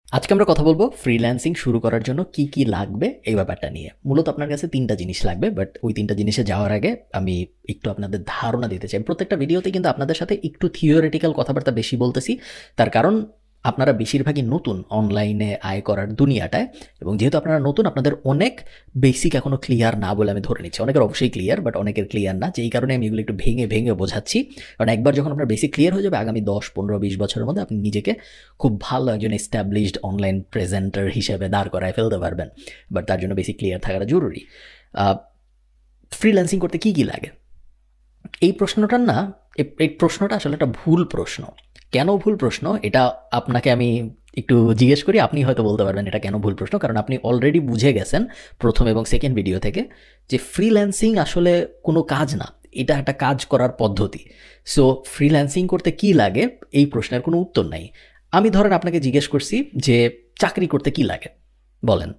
আজকে আমরা কথা বলবো ফ্রিল্যান্সিং শুরু করার জন্য কি কি লাগবে এই ব্যাপারটা নিয়ে। মূলত আপনার কাছে ৩টা জিনিস লাগবে, বাট ওই ৩টা জিনিসে যাওয়ার আগে আমি একটু আপনাদের ধারণা দিতে চাই। প্রত্যেকটা ভিডিওতে কিন্তু আপনাদের সাথে একটু থিওরিটিক্যাল কথাবার্তা বেশি বলতেছি, তার কারণ আপনারা বেশিরভাগই নতুন অনলাইনে আয় করার দুনিয়াটায়, এবং যেহেতু আপনারা নতুন আপনাদের অনেক বেসিক এখনও ক্লিয়ার না বলে আমি ধরে নিচ্ছি। অনেকের অবশ্যই ক্লিয়ার, বাট অনেকের ক্লিয়ার না, যেই কারণে আমি এগুলো একটু ভেঙে ভেঙে বোঝাচ্ছি। কারণ একবার যখন আপনার বেসিক ক্লিয়ার হয়ে যাবে, আগামী ১০, ১৫, ২০ বছরের মধ্যে আপনি নিজেকে খুব ভালো একজন এস্টাবলিশড অনলাইন প্রেজেন্টার হিসেবে দাঁড় করায় ফেলতে পারবেন। বাট তার জন্য বেসিক ক্লিয়ার থাকাটা জরুরি। ফ্রিল্যান্সিং করতে কি কি লাগে, এই প্রশ্নটার না, এই প্রশ্নটা আসলে একটা ভুল প্রশ্ন। কেন ভুল প্রশ্ন এটা আপনাকে আমি একটু জিজ্ঞেস করি, আপনি হয়তো বলতে পারবেন এটা কেন ভুল প্রশ্ন। কারণ আপনি অলরেডি বুঝে গেছেন প্রথম এবং সেকেন্ড ভিডিও থেকে যে ফ্রিল্যান্সিং আসলে কোনো কাজ না, এটা একটা কাজ করার পদ্ধতি। সো ফ্রিল্যান্সিং করতে কি লাগে এই প্রশ্নের কোনো উত্তর নাই। আমি ধরেন আপনাকে জিজ্ঞেস করছি যে চাকরি করতে কি লাগে, বলেন।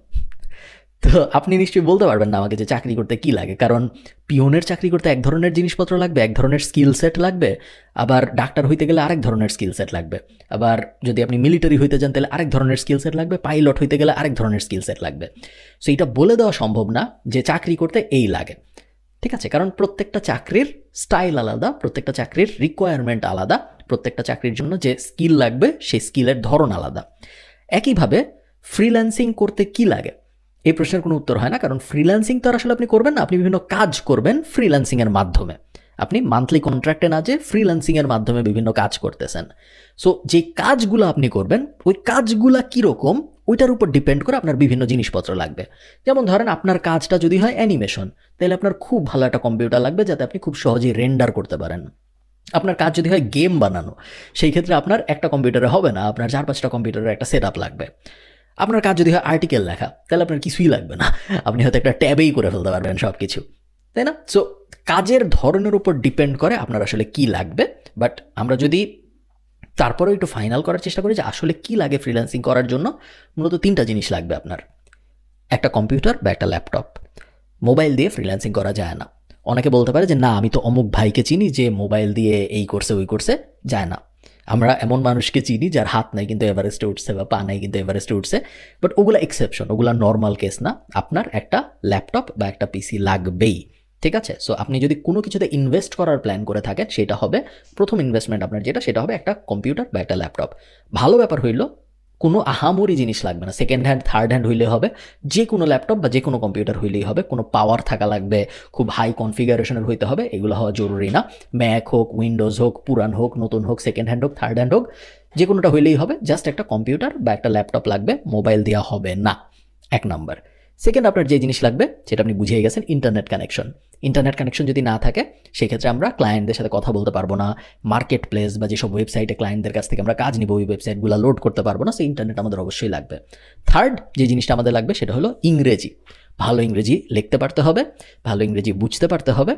তো আপনি নিশ্চয়ই বলতে পারবেন না আমাকে যে চাকরি করতে কি লাগে, কারণ পিওনের চাকরি করতে এক ধরনের জিনিসপত্র লাগবে, এক ধরনের স্কিল সেট লাগবে। আবার ডাক্তার হইতে গেলে আরেক ধরনের স্কিল সেট লাগবে। আবার যদি আপনি মিলিটারি হইতে যান তাহলে আরেক ধরনের স্কিল সেট লাগবে, পাইলট হইতে গেলে আরেক ধরনের স্কিল সেট লাগবে। সো এটা বলে দেওয়া সম্ভব না যে চাকরি করতে এই লাগে, ঠিক আছে? কারণ প্রত্যেকটা চাকরির স্টাইল আলাদা, প্রত্যেকটা চাকরির রিকোয়ারমেন্ট আলাদা, প্রত্যেকটা চাকরির জন্য যে স্কিল লাগবে সেই স্কিলের ধরন আলাদা। একইভাবে ফ্রিল্যান্সিং করতে কি লাগে এই প্রশ্নের কোনো উত্তর হয় না, কারণ ফ্রিল্যান্সিং তো আর আসলে আপনি করবেন না, আপনি বিভিন্ন কাজ করবেন ফ্রিল্যান্সিংয়ের মাধ্যমে। আপনি মান্থলি কন্ট্রাক্টে না যে ফ্রিল্যান্সিংয়ের মাধ্যমে বিভিন্ন কাজ করতেছেন। সো যে কাজগুলো আপনি করবেন ওই কাজগুলা কীরকম ওইটার উপর ডিপেন্ড করে আপনার বিভিন্ন জিনিসপত্র লাগবে। যেমন ধরেন আপনার কাজটা যদি হয় অ্যানিমেশন, তাহলে আপনার খুব ভালো একটা কম্পিউটার লাগবে যাতে আপনি খুব সহজেই রেন্ডার করতে পারেন। আপনার কাজ যদি হয় গেম বানানো, সেই ক্ষেত্রে আপনার একটা কম্পিউটারে হবে না, আপনার ৪-৫টা কম্পিউটারের একটা সেট আপ লাগবে। আপনার কাজ যদি হয় আর্টিকেল লেখা, তাহলে আপনার কিছুই লাগবে না, আপনি হয়তো একটা ট্যাবেই করে ফেলতে পারবেন সব কিছু, তাই না? সো কাজের ধরনের উপর ডিপেন্ড করে আপনার আসলে কি লাগবে। বাট আমরা যদি তারপরেও একটু ফাইনাল করার চেষ্টা করি যে আসলে কি লাগে ফ্রিল্যান্সিং করার জন্য, মূলত ৩টা জিনিস লাগবে আপনার। একটা কম্পিউটার বা একটা ল্যাপটপ। মোবাইল দিয়ে ফ্রিল্যান্সিং করা যায় না। অনেকে বলতে পারে যে না, আমি তো অমুক ভাইকে চিনি যে মোবাইল দিয়ে এই করছে ওই করছে, যায় না। আমরা এমন মানুষকে চিনি যার হাত নাই কিন্তু এভারেস্টে উঠছে, বা পা নাই কিন্তু এভারেস্টে উঠছে, বাট ওগুলো এক্সেপশন, ওগুলো নর্মাল কেস না। আপনার একটা ল্যাপটপ বা একটা পিসি লাগবেই, ঠিক আছে? সো আপনি যদি কোনো কিছুতে ইনভেস্ট করার প্ল্যান করে থাকেন, সেটা হবে প্রথম ইনভেস্টমেন্ট আপনার যেটা, সেটা হবে একটা কম্পিউটার বা একটা ল্যাপটপ। ভালো ব্যাপার হইল কোনো আহামরি জিনিস লাগবে না, সেকেন্ড হ্যান্ড থার্ড হ্যান্ড হইলে হবে, যে কোনো ল্যাপটপ বা যে কোনো কম্পিউটার হইলেই হবে। কোনো পাওয়ার থাকা লাগবে, খুব হাই কনফিগারেশনের হইতে হবে, এগুলো হওয়া জরুরি না। ম্যাক হোক, উইন্ডোজ হোক, পুরান হোক, নতুন হোক, সেকেন্ড হ্যান্ড হোক, থার্ড হ্যান্ড হোক, যে কোনোটা হইলেই হবে। জাস্ট একটা কম্পিউটার বা একটা ল্যাপটপ লাগবে, মোবাইল দেওয়া হবে না, ১ নাম্বার। সেকেন্ড, আপনার যে জিনিস লাগবে সেটা আপনি বুঝিয়ে গেছেন, ইন্টারনেট কানেকশন। ইন্টারনেট কানেকশন যদি না থাকে, সেক্ষেত্রে আমরা ক্লায়েন্টদের সাথে কথা বলতে পারবো না, মার্কেট প্লেস বা যেসব ওয়েবসাইটে ক্লায়েন্টদের কাছ থেকে আমরা কাজ নিব ওই ওয়েবসাইটগুলো লোড করতে পারবো না, সেই ইন্টারনেট আমাদের অবশ্যই লাগবে। থার্ড যে জিনিসটা আমাদের লাগবে সেটা হলো ইংরেজি। ভালো ইংরেজি লিখতে পারতে হবে, ভালো ইংরেজি বুঝতে পারতে হবে,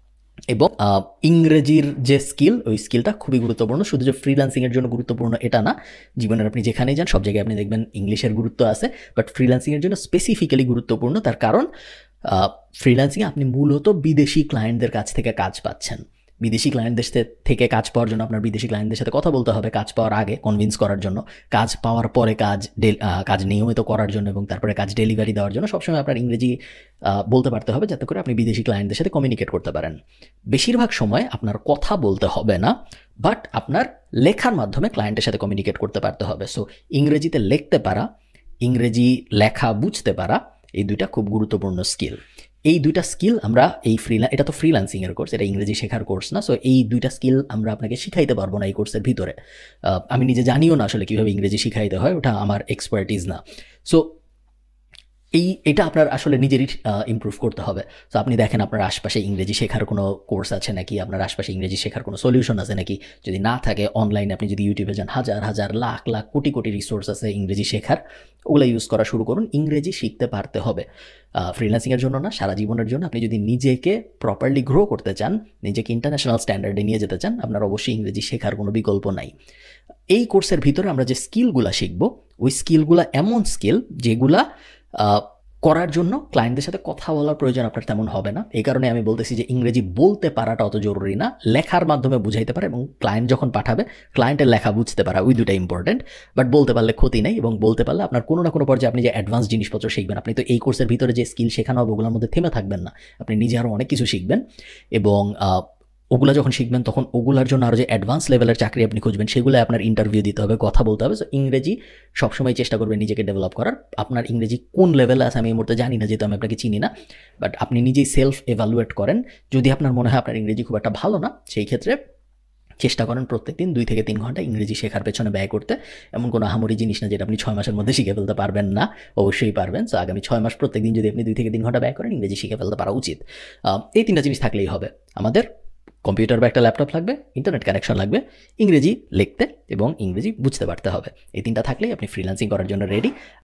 এবং ইংরেজির যে স্কিল, ওই স্কিলটা খুবই গুরুত্বপূর্ণ। শুধু যে ফ্রিল্যান্সিংয়ের জন্য গুরুত্বপূর্ণ এটা না, জীবনের আপনি যেখানেই যান সব জায়গায় আপনি দেখবেন ইংলিশের গুরুত্ব আছে, বাট ফ্রিল্যান্সিংয়ের জন্য স্পেসিফিক্যালি গুরুত্বপূর্ণ। তার কারণ ফ্রিল্যান্সিংয়ে আপনি মূলত বিদেশি ক্লায়েন্টদের কাছ থেকে কাজ পাচ্ছেন। বিদেশি ক্লায়েন্টদের থেকে কাজ পাওয়ার জন্য আপনার বিদেশি ক্লায়েন্টদের সাথে কথা বলতে হবে, কাজ পাওয়ার আগে কনভিন্স করার জন্য, কাজ পাওয়ার পরে কাজ নিয়মিত করার জন্য, এবং তারপরে কাজ ডেলিভারি দেওয়ার জন্য সবসময় আপনার ইংরেজি বলতে পারতে হবে, যাতে করে আপনি বিদেশি ক্লায়েন্টদের সাথে কমিউনিকেট করতে পারেন। বেশিরভাগ সময় আপনার কথা বলতে হবে না, বাট আপনার লেখার মাধ্যমে ক্লায়েন্টের সাথে কমিউনিকেট করতে পারতে হবে। সো ইংরেজিতে লিখতে পারা, ইংরেজি লেখা বুঝতে পারা, এই দুইটা খুব গুরুত্বপূর্ণ স্কিল। এই দুইটা স্কিল আমরা এটা তো ফ্রিল্যান্সিংয়ের কোর্স, এটা ইংরেজি শেখার কোর্স না। সো এই দুইটা স্কিল আমরা আপনাকে শিখাইতে পারবো না এই কোর্সের ভিতরে। আমি নিজে জানিও না আসলে কীভাবে ইংরেজি শিখাইতে হয়, ওটা আমার এক্সপার্টিস না। সো এটা আপনার আসলে নিজেরই ইমপ্রুভ করতে হবে। তো আপনি দেখেন আপনার আশপাশে ইংরেজি শেখার কোনো কোর্স আছে নাকি, আপনার আশপাশে ইংরেজি শেখার কোনো সলিউশন আছে নাকি। যদি না থাকে, অনলাইনে আপনি যদি ইউটিউবে যান, হাজার হাজার লাখ লাখ কোটি কোটি রিসোর্স আছে ইংরেজি শেখার, ওগুলো ইউজ করা শুরু করুন। ইংরেজি শিখতে পারতে হবে, ফ্রিল্যান্সিংয়ের জন্য না, সারা জীবনের জন্য। আপনি যদি নিজেকে প্রপারলি গ্রো করতে চান, নিজেকে ইন্টারন্যাশনাল স্ট্যান্ডার্ডে নিয়ে যেতে চান, আপনার অবশ্যই ইংরেজি শেখার কোনো বিকল্প নাই। এই কোর্সের ভিতরে আমরা যে স্কিলগুলো শিখবো, ওই স্কিলগুলো এমন স্কিল যেগুলা করার জন্য ক্লায়েন্টদের সাথে কথা বলার প্রয়োজন আপনার তেমন হবে না। এই কারণে আমি বলতেছি যে ইংরেজি বলতে পারাটা অত জরুরি না, লেখার মাধ্যমে বুঝাইতে পারে এবং ক্লায়েন্ট যখন পাঠাবে ক্লায়েন্টের লেখা বুঝতে পারা, ওই দুটা ইম্পর্টেন্ট। বাট বলতে পারলে ক্ষতি নেই, এবং বলতে পারলে আপনার কোনো না কোনো পর্যায়ে আপনি যে অ্যাডভান্স জিনিসপত্র শিখবেন, আপনি তো এই কোর্সের ভিতরে যে স্কিল শেখানো হবে ওগুলোর মধ্যে থেমে থাকবেন না, আপনি নিজে আরও অনেক কিছু শিখবেন। এবং ওগুলা যখন শিখবেন তখন ওগুলার জন্য আরও যে অ্যাডভান্স লেভেলের চাকরি আপনি খুঁজবেন সেগুলো আপনার ইন্টারভিউ দিতে হবে, কথা বলতে হবে। সো ইংরেজি সবসময় চেষ্টা করবেন নিজেকে ডেভেলপ করার। আপনার ইংরেজি কোন লেভেলে আছে আমি এই মুহূর্তে জানি না, যেহেতু আমি আপনাকে চিনি না, বাট আপনি নিজেই সেলফ এভালুয়েট করেন। যদি আপনার মনে হয় আপনার ইংরেজি খুব একটা ভালো না, সেই ক্ষেত্রে চেষ্টা করেন প্রত্যেকদিন 2 থেকে 3 ঘন্টা ইংরেজি শেখার পেছনে ব্যয় করতে। এমন কোনো আহামরি জিনিস না যেটা আপনি 6 মাসের মধ্যে শিখে ফেলতে পারবেন না, অবশ্যই পারবেন। সো আগামী 6 মাস প্রত্যেকদিন যদি আপনি 2 থেকে 3 ঘন্টা ব্যয় করেন, ইংরেজি শিখে ফেলতে পারা উচিত। এই 3টা জিনিস থাকলেই হবে। আমাদের কম্পিউটার বা একটা ল্যাপটপ লাগবে, ইন্টারনেট কানেকশন লাগবে, ইংরেজি লিখতে এবং ইংরেজি বুঝতে পারতে হবে। এই 3টা থাকলেই আপনি ফ্রিল্যান্সিং করার জন্য রেডি।